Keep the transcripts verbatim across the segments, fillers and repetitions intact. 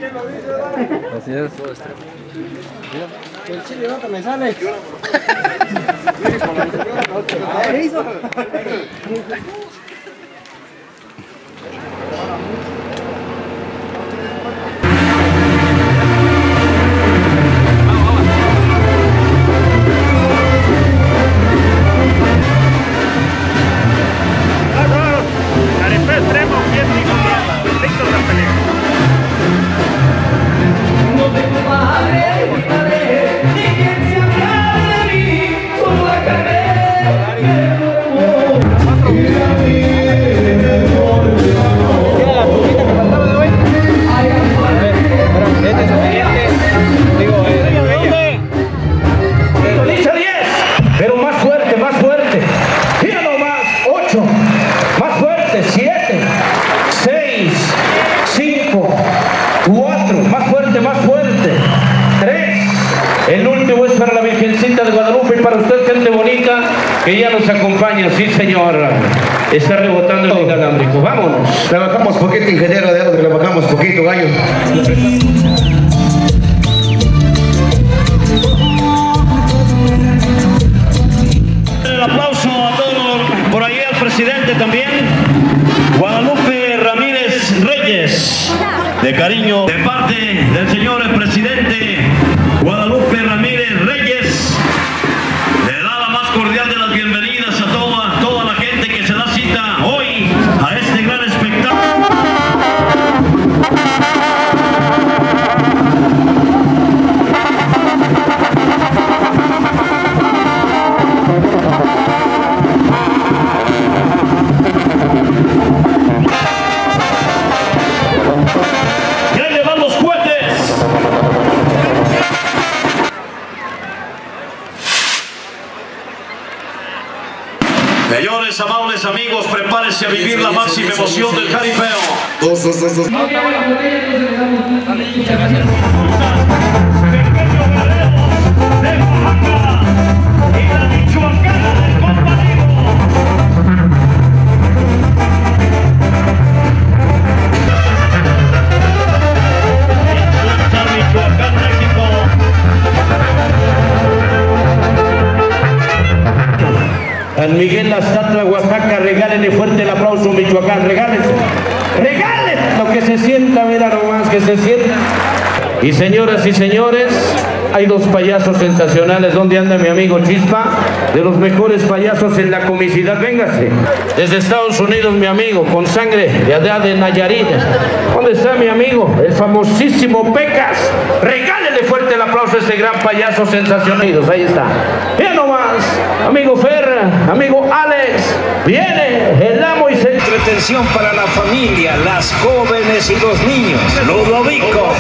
Así es. El chile no me sale. ¿Qué hizo? Que ya nos acompaña, sí señor. Está rebotando el inalámbrico. Vámonos. Trabajamos poquito, ingeniero, de algo que trabajamos poquito, gallo. El aplauso a todos, por ahí al presidente también, Guadalupe Ramírez Reyes, de cariño, de parte del señor el presidente Guadalupe Ramírez Reyes. Cordial de las bienvenidas a toda, toda la gente que se da cita hoy a este gran espectáculo. ¡Ya le van los cohetes! Señores, amables amigos, prepárense a vivir la máxima emoción del jaripeo. Dos, dos, dos, dos. San Miguel La Estatua, Oaxaca, regálenle fuerte el aplauso, Michoacán, regálense, regalen lo que se sienta, mira nomás que se sienta. Y señoras y señores, hay dos payasos sensacionales. ¿Dónde anda mi amigo Chispa? De los mejores payasos en la comicidad, véngase. Desde Estados Unidos, mi amigo, con sangre de allá de Nayarit. ¿Dónde está mi amigo? El famosísimo Pecas. Regálenle fuerte el aplauso a ese gran payaso sensacional. Ahí está. Bien nomás, amigo Fer, amigo Alex. Viene el amo y se... Entretención para la familia, las jóvenes y los niños. Ludovico.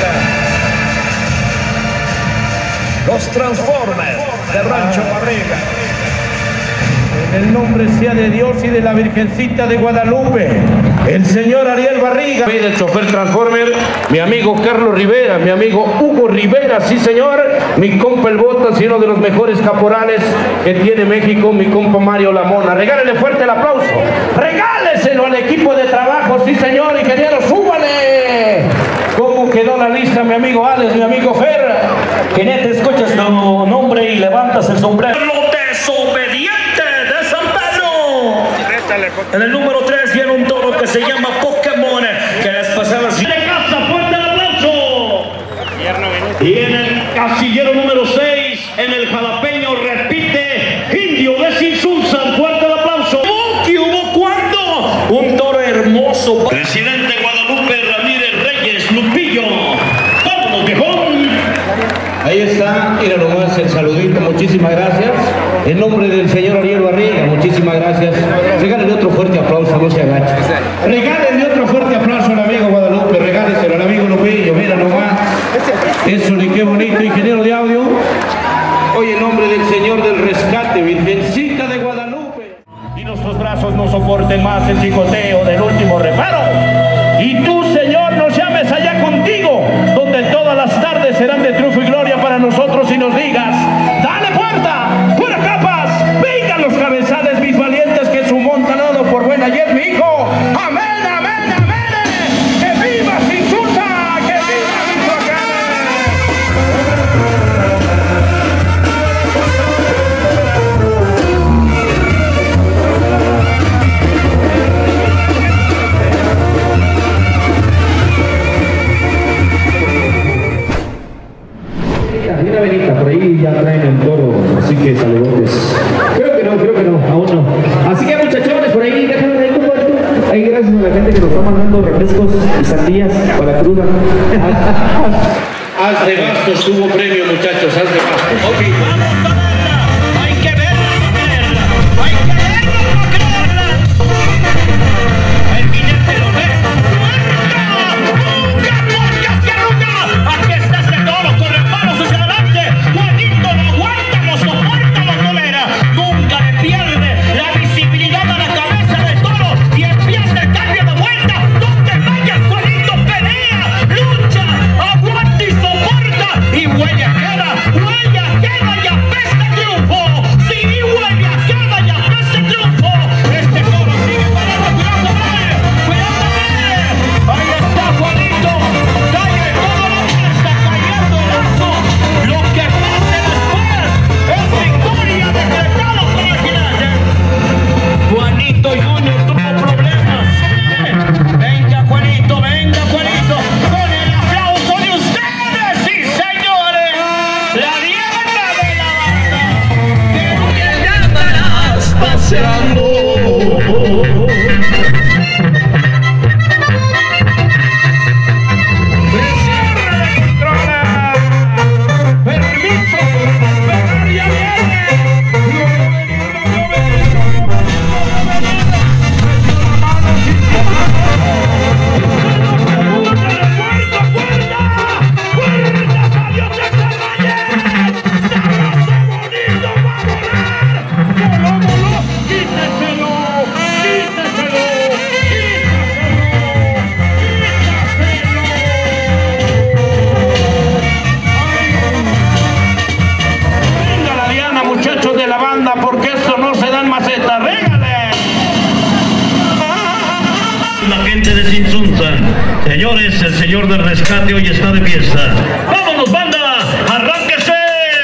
Los Transformers de Rancho Barriga. En el nombre sea de Dios y de la Virgencita de Guadalupe, el señor Ariel Barriga, el chofer Transformer, mi amigo Carlos Rivera, mi amigo Hugo Rivera, sí señor, mi compa el Botas y uno de los mejores caporales que tiene México, mi compa Mario Lamona. Regálele fuerte el aplauso, regáleselo al equipo de trabajo, sí señor, ingeniero, súbale. ¿Cómo quedó la lista, mi amigo Alex, mi amigo Fer? Que te escuchas tu nombre y levantas el sombrero. Lo desobediente de San Pedro. En el número tres viene un toro que se llama Pokémon, que las pasadas... ¡De casa, fuerte el aplauso! Y en el casillero número seis, en el jalapeño, repite, Indio de Sinsulzan, fuerte el aplauso. ¿Qué hubo cuándo? Un toro hermoso. Presidente Guadalupe Ramírez Reyes, Lupillo. ¡Vámonos, viejón! Ahí está, mira nomás el saludito, muchísimas gracias. En nombre del señor Ariel Barriga, muchísimas gracias. Regálenle otro fuerte aplauso, no se agache. Regálenle otro fuerte aplauso al amigo Guadalupe, regálenselo al amigo Lupillo, mira nomás. Eso, ni qué bonito, ingeniero de audio. Hoy en nombre del Señor del Rescate, Virgencita de Guadalupe. Y nuestros brazos no soporten más el chicoteo del último reparo. Y tú, Señor, nos llames allá contigo, donde todas las tardes serán de triunfo y gloria para nosotros y nos digas, dale puerta, fuera capas, vengan los cabezales, mis valientes, que su montanado por buena y es mi hijo. Amén, amén, amén. Que viva Sinsulza, que viva. ahí ya traen el toro, así que saludos. Creo que no, creo que no, aún no. Así que muchachones, por ahí, déjame ahí un cuarto. Ahí gracias a la gente que nos está mandando refrescos y sandías para cruda. Haz de bastos, tuvo premio, muchachos, haz de bastos. Okay. Hay que verla, no creerla. Hay que verla, no creerla. El jinete lo ve. ¡Nunca, nunca se arruga! Aquí está este toro con los palos hacia adelante. Juanito lo aguanta, lo soporta, lo tolera. Nunca le pierde la visibilidad a la cabeza del toro y empieza el cambio de vuelta. Donde vaya Juanito pelea, lucha, aguanta y soporta. Y huella queda, huella queda y apesta triunfo. Sí, huella queda y apesta triunfo. Este toro sigue parado, cuidado bien, cuidado bien. Ahí está Juanito, cae todo la fuerza, cayendo el lazo. Lo que pase después es victoria decretada por el jinete. Juanito Junior tuvo problemas. Venga Juanito, venga Juanito, con el aplauso de ustedes, sí señores. La diana de la banda, que hoy ya andarás paseando. Cierre de controles. Permiso, Ferrari ya viene. Lo veo venir, lo veo venir, lo veo venir, lo veo venir. Metió la mano sin ¡Puerta, puerta! ¡Puerta, salió César Reyes! ¡Se abrazó bonito, va a volar! ¡Voló, voló! ¡Quíteselo! ¡Quíteselo! Venga la diana, muchachos de la banda, porque esto no se da en maceta. ¡Régale! La gente de Sinsunza. Señores, el señor del rescate hoy está de fiesta. ¡Vámonos, banda! ¡Arránquese!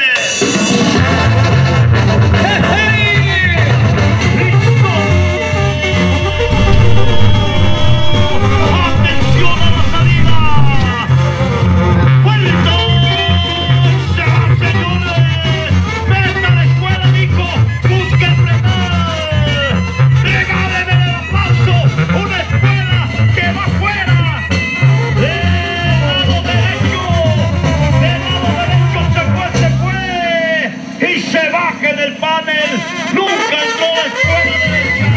¡Atención a la salida! ¡Vuelta! ¡Señores! ¡Vete a la escuela, mijo! ¡Busca frenar! ¡Regáleme el aplauso! ¡Una escuela que va afuera! ¡Del lado derecho! ¡Del lado derecho se fue, se fue! ¡Y se baje del panel! ¡Nunca entró la escuela derecha!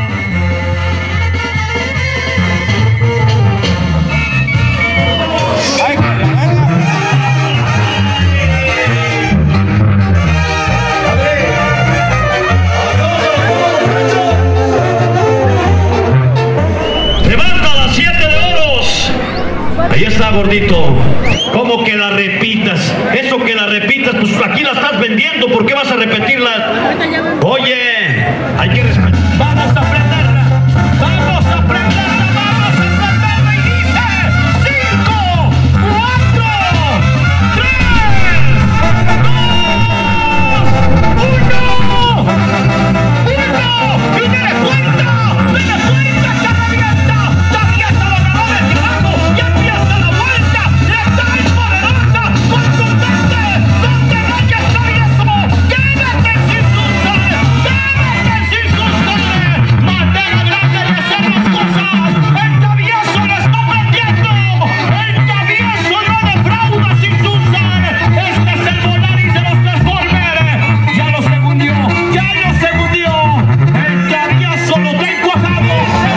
Levanta las siete de oros. Ahí está, gordito. ¿Cómo que la repitas? Eso que la repitas, pues aquí la estás vendiendo. ¿Por qué vas a repetirla? Oye, hay que respetar. Vamos a aprenderla. Vamos a aprenderla. Vamos a aprenderla. Y dice: cinco, cuatro, tres, dos, uno. ¡Uno! ¡Y dele fuerza! ¡Dele fuerza! ¡Se revienta! ¡Se avienta los ganadores de abajo! ¡Y empieza la vuelta! ¡Letal, poderosa, contundente! ¡Donde vaya está eso! ¡Quédate sin González! ¡Quédate sin González! ¡Manera grande de hacer las cosas! ¡El travieso lo está aprendiendo! ¡El travieso no defrauda sin González! ¡Este es el Volaris de los Transformers! ¡Ya lo segundió! ¡Ya lo segundió! ¡El travieso lo trae cuajado!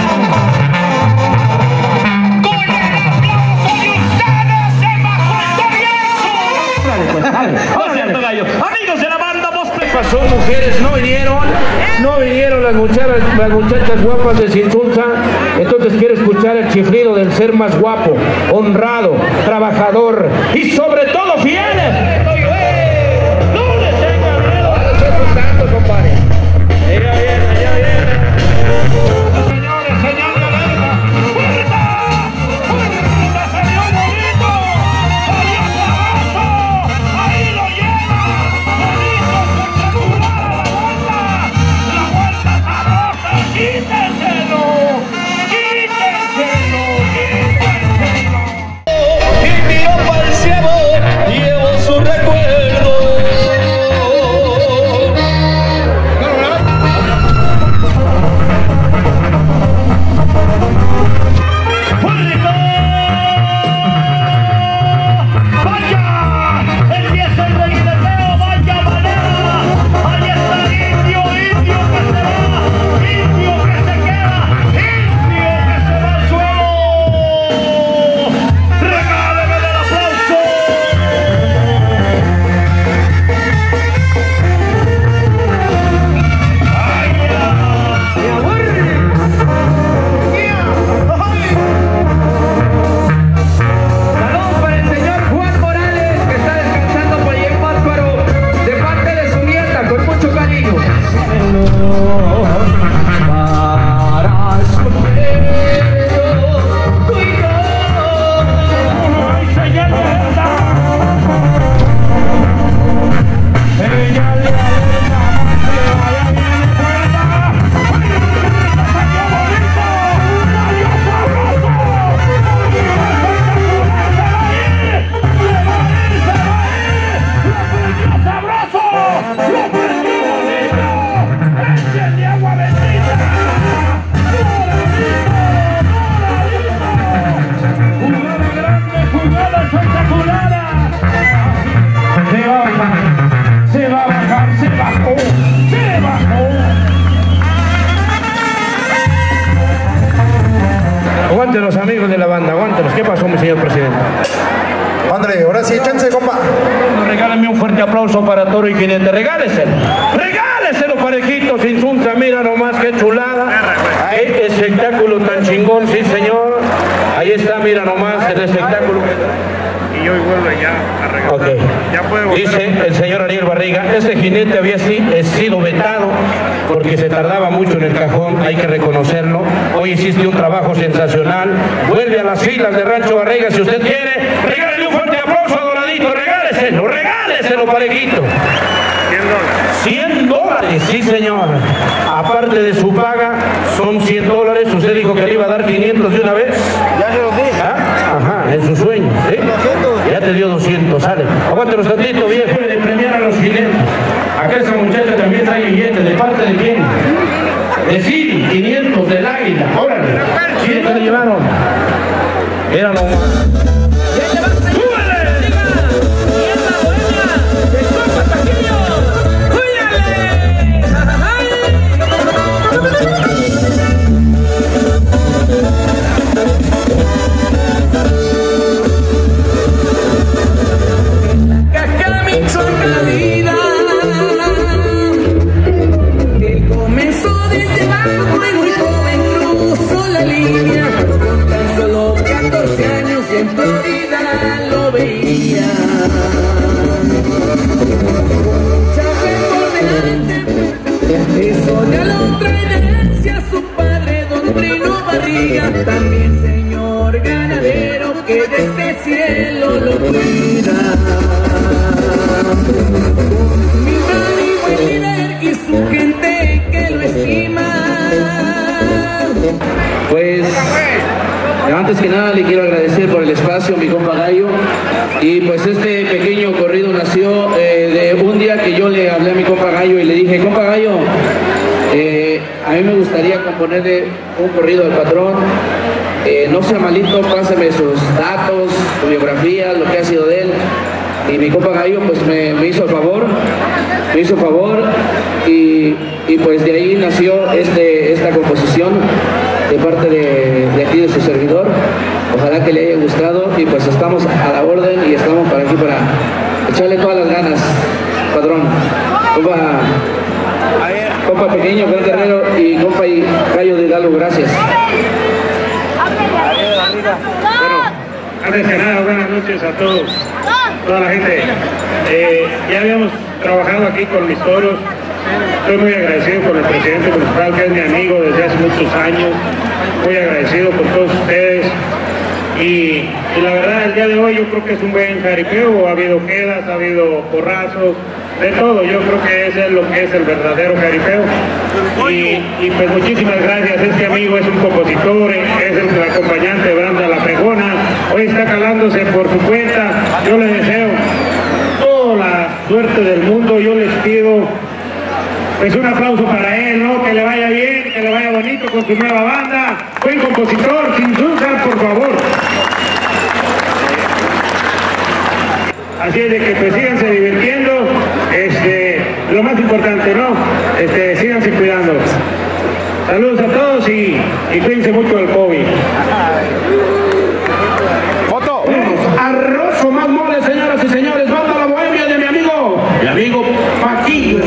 ¡Con el aplauso de ustedes se bajó el travieso! ¡Oh, cierto, gallo! ¡Amigos de la banda, vos te Pasó, mujeres, no vinieron, no vinieron las muchachas, las muchachas guapas de Sinsunza. Entonces quiero escuchar el chiflido del ser más guapo, honrado, trabajador y sobre todo fiel. ¡Lunes en Guerrero! Compadre. Mira bien, allá viene. Señores, señor Galerna, ¡fuerza! ¡Fuerza, señor Bonito! ¡Ahí abajo! ¡Ahí lo lleva! ¡Bonito con celular a la vuelta! ¡La vuelta sabrosa! ¡Quítenselo! ¡Quítenselo! ¡Quítenselo! Y miró para el cielo, llevó su espectacular. Se va a bajar, se va a bajar, se bajó, se bajó. Aguántenos, amigos de la banda, aguántenos. ¿Qué pasó, mi señor presidente? Ándale, ahora sí, échense, compa. Regálame un fuerte aplauso para Toro y Jinete. Regáleselo. Regáleselo, parejito, sin sunza. Mira nomás qué chulada. Qué espectáculo tan chingón, sí, señor. Ahí está, mira nomás el espectáculo. Y hoy vuelve ya a regresar. Okay. Ya puede volver. Dice el señor Ariel Barriga, este jinete había sido vetado porque se tardaba mucho en el cajón, hay que reconocerlo. Hoy hiciste un trabajo sensacional. Vuelve a las filas de Rancho Barriga si usted quiere. Regálele un fuerte aplauso a Doradito, regáleselo, regáleselo, parejito. cien dólares, sí señor. Aparte de su paga, son cien dólares. Usted dijo que le iba a dar quinientos de una vez. Ya se lo dije. ¿Ah? Ajá, en su sueño, ¿sí? Ya te dio doscientos, sale. Aguántanos tantito, viejo. De premiar a los jinetes. Acá esa muchacha también trae billetes. ¿De parte de quién? De Siri, quinientos del Águila. Órale. ¿Quién te lo llevaron? Era nomás. También señor ganadero que desde cielo lo cuida. Mi rey buen líder y su gente que lo estima. Pues antes que nada le quiero agradecer por el espacio, mi compa Gallo. Y pues este pequeño corrido nació eh, de un día que yo le hablé a mi compa Gallo y le dije, compa Gallo, Eh, a mí me gustaría componerle un corrido al patrón. Eh, no sea malito, pásame sus datos, su biografía, lo que ha sido de él. Y mi compa Gallo pues me, me hizo el favor, me hizo el favor y, y pues de ahí nació este, esta composición de parte de, de aquí de su servidor. Ojalá que le haya gustado y pues estamos a la orden y estamos para aquí para echarle todas las ganas, patrón. Compa, compa pequeño, gran guerrero y compa y Gallo de Galo, gracias. Bueno, antes que nada, buenas noches a todos, toda la gente. Eh, ya habíamos trabajado aquí con mis toros. Estoy muy agradecido con el presidente municipal, que es mi amigo desde hace muchos años. Muy agradecido con todos ustedes. Y, y la verdad, el día de hoy yo creo que es un buen jaripeo. Ha habido quedas, ha habido porrazos, de todo. Yo creo que ese es lo que es el verdadero jaripeo. Y, y pues muchísimas gracias. Este amigo es un compositor, es el acompañante de Branda La Pregona. Hoy está calándose por su cuenta. Yo le deseo toda la suerte del mundo. Yo les pido pues un aplauso para él, ¿no? Que le vaya bien, que le vaya bonito con su nueva banda. Buen compositor, sin duda, por favor. Así es de que pues síganse divirtiendo, este, lo más importante, ¿no? Este, síganse cuidando. Saludos a todos y, y cuídense mucho del COVID. ¡Foto! Arroz o más mole, señoras y señores. Banda La Bohemia de mi amigo, mi amigo Paquillo.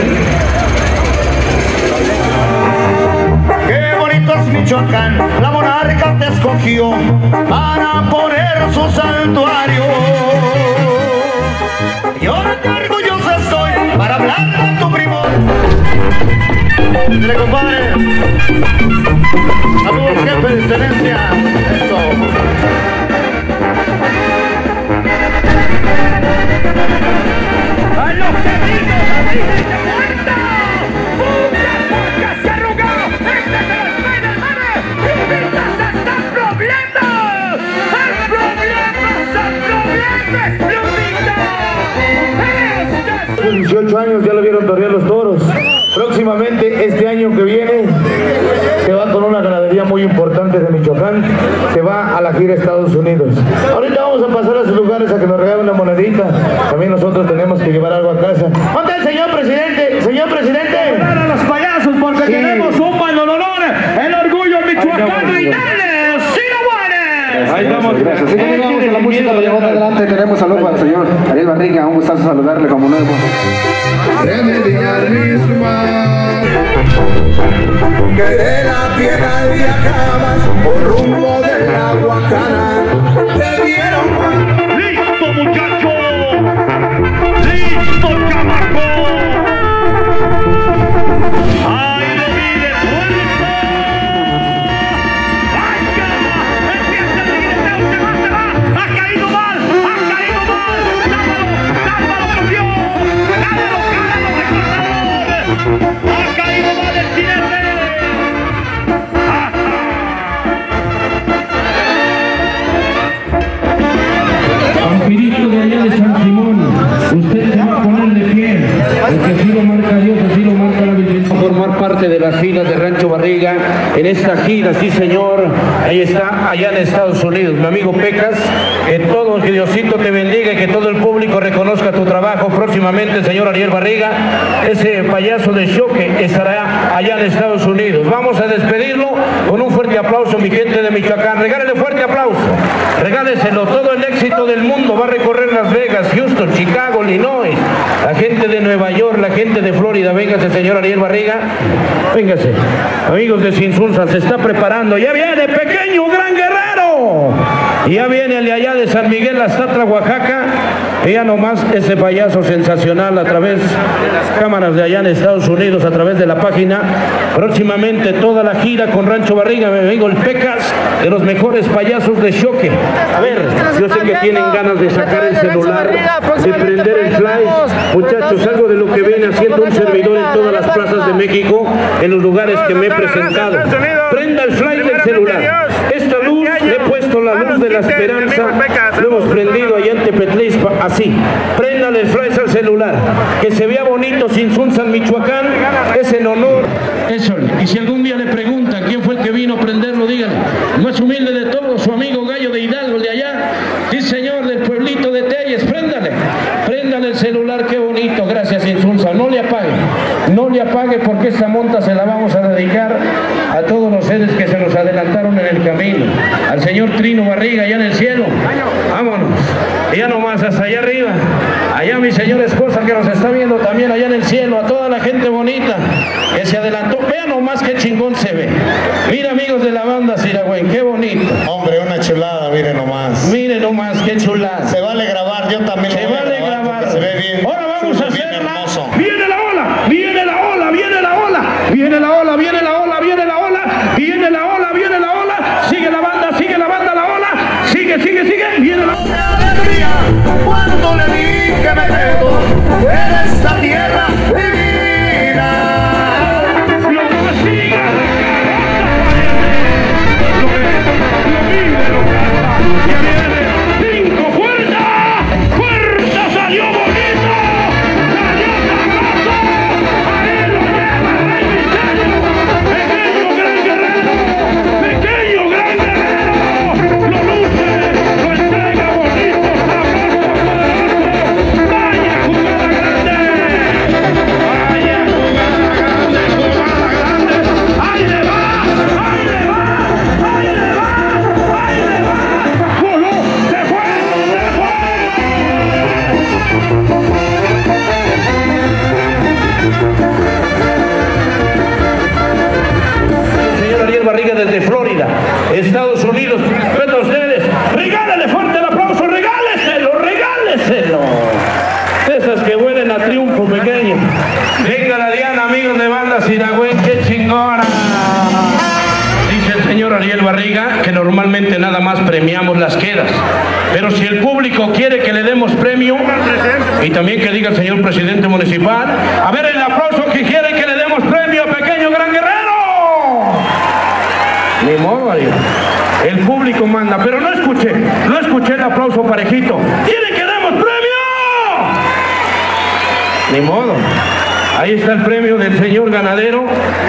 Qué bonito es Michoacán, la monarca te escogió para poner su santuario. Yo de orgullosa estoy para hablar de tu primor. Dile, compadre. Saludos, jefe de excelencia. Esto. ¡A los enemigos, abril de muerta! ¡Nunca, nunca se arrugó! ¡Este se los trae del mar! ¡Lupitas hasta problemas! ¡El problema es el problema! ¡Lupita! dieciocho años ya le vieron torear los toros. Próximamente, este año que viene, se va con una ganadería muy importante de Michoacán, se va a la gira a Estados Unidos. Ahorita vamos a pasar a sus lugares a que nos regalen una monedita. También nosotros tenemos que llevar algo a casa. ¿Dónde el señor presidente? Señor presidente. A los payasos porque sí. Tenemos un bandolonón, el orgullo michoacano y dale, Sinoguanes. Ahí estamos. Gracias. Así que vamos a la música, lo llevamos adelante. Tenemos saludos al señor Ariel Barriga. Un gustazo saludarle como nuevo. Remediar mis mal, que de la tierra viajabas por rumbo de la Huacana. Te dieron listo, muchacho, listo, chamaco. Ay, no mires fuerza. Ay, caramba, empieza a gritar, se va, se va. Ha caído mal, ha caído mal. Tápalo, tápalo, por Dios. Cálalo, cálalo, recortador. Ha caído mal el jinete. Vampirito de allá de San Simón, usted se va a poner de pie, el que así lo marca Dios, así lo marca la Virgen. Formar parte de las filas de Rancho Barriga en esta gira, sí señor, ahí está, allá en Estados Unidos, mi amigo Pecas, que todo, que Diosito te bendiga y que todo el público reconozca tu trabajo. Próximamente el señor Ariel Barriga, ese payaso de choque, estará allá en Estados Unidos. Vamos a despedirlo con un fuerte aplauso, mi gente de Michoacán. Regálele fuerte aplauso, regáleselo. Todo el éxito del mundo va a recorrer Las Vegas, Houston, Chicago, Illinois, la gente de Nueva York, la gente de Florida. Véngase, señor Ariel Barriga, véngase. Amigos de Sinsunza, se está preparando, ya viene Pequeño Gran Guerrero, ya viene el de allá de San Miguel Aztatla, Oaxaca. Ella nomás ese payaso sensacional a través de las cámaras de allá en Estados Unidos, a través de la página. Próximamente toda la gira con Rancho Barriga, me vengo el Pecas, de los mejores payasos de choque. A ver, yo sé que tienen ganas de sacar el celular, de prender el flash. Muchachos, algo de lo que viene haciendo un servidor en todas las plazas de México, en los lugares que me he presentado. Prenda el flash del celular. Esta luz, le he puesto la luz de la esperanza, lo hemos prendido allá en Tepetlispa, así. Préndale el flash al celular, que se vea bonito Sinsunza, Michoacán, es en honor. Eso, y si algún día le preguntan quién fue el que vino a prenderlo, díganle, el más humilde de todos, su amigo Gallo de Hidalgo, de allá, sí señor, del pueblito de Telles. Préndale, préndale el celular, qué bonito, gracias Sinsunza. No le apague, no le apague, porque esta monta se la vamos a dedicar a todos los seres que se nos adelantaron en el camino. Al señor Trino Barriga allá en el cielo, vámonos, ya nomás hasta allá arriba, allá mi señora esposa que nos está viendo también allá en el cielo, a toda la gente bonita que se adelantó. Vean nomás qué chingón se ve. Mira, amigos de la banda Siragüen, qué bonito. Hombre, una chulada, miren nomás. Miren nomás, qué chulada. Se vale grabar, yo también se lo voy vale a grabar. grabar. Se ve bien. Ahora vamos a bien hacerla. hermoso. Viene la ola, viene la ola, viene la ola, viene la ola, viene la ola, viene la ola, viene la ola, viene la ola. Sigue la banda, sigue la banda, la ola. Sigue, sigue, sigue. Viene la ola. cuando le dije me quedo en esta tierra divina. Lo que siga. Cinco, fuerza, fuerza, salió bonito, salió sabroso, ahí lo lleva Rey Misterio, pequeño gran guerrero, pequeño gran guerrero, lo luce, lo entrega bonito, sabroso, poderoso, vaya jugada grande, vaya jugada grande, jugada grande, ahí le va, ahí le va, ahí le va, ahí le va, voló, se fue, se fue. Señor Ariel Barriga desde Florida, Estados Unidos. Respeto a ustedes. Regálale fuerte el aplauso, regáleselo, regáleselo. Esas que huelen a triunfo, pequeño. Venga la Diana, amigos de banda Siragüen, qué chingona. Dice el señor Ariel Barriga que normalmente nada más premiamos las quedas, pero si el público quiere que le demos premio, y también que diga el señor presidente municipal, a ver el aplauso que quiere que le demos premio a Pequeño Gran Guerrero. Ni modo, Ariel. El público manda, pero no escuché, no escuché el aplauso parejito. ¿Quiere que demos premio? Ni modo. Ahí está el premio del señor ganadero.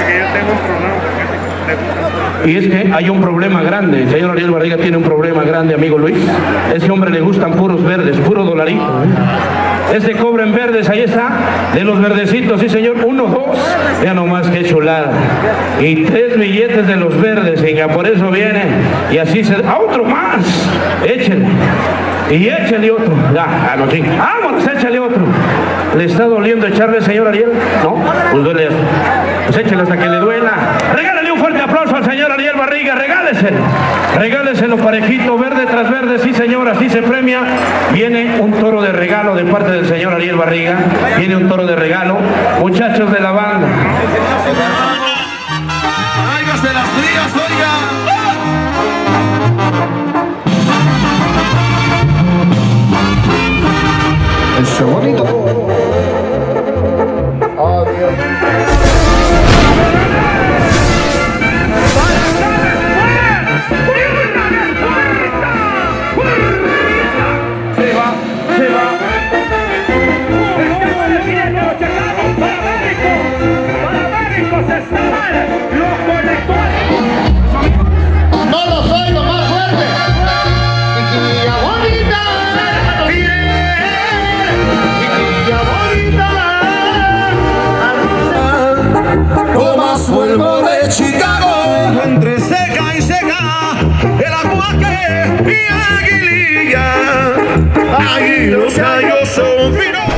Y es que hay un problema grande. El señor Ariel Barriga tiene un problema grande, amigo Luis. A ese hombre le gustan puros verdes, puro dolarito. ¿eh? Este cobra en verdes, ahí está. De los verdecitos, sí señor. Uno, dos. Ya nomás que chulada. Y tres billetes de los verdes, venga, por eso viene. Y así se... ¡A otro más! Échale. Y échale otro. Ya, ah, no, sí. Vámonos, échale otro. ¿Le está doliendo echarle, señor Ariel? No, pues duele eso. Pues échale hasta que le duela. Regálale un fuerte aplauso al señor Ariel Barriga. Regáleselo. Regáleselo parejito, verde tras verde. Sí, señor, así se premia. Viene un toro de regalo de parte del señor Ariel Barriga. Viene un toro de regalo. Muchachos de la banda. ¡Hágase las frías, oiga! Eso bonito. Adiós. Se va, se va. Estamos definiendo los chacaros para México. Para México se están los conectores. No lo soy, lo más fuerte. Chiquilla bonita. Tomas vuelvo de Chicago, entre seca y seca, el aguaque y aguililla, aguilos gallos son finos.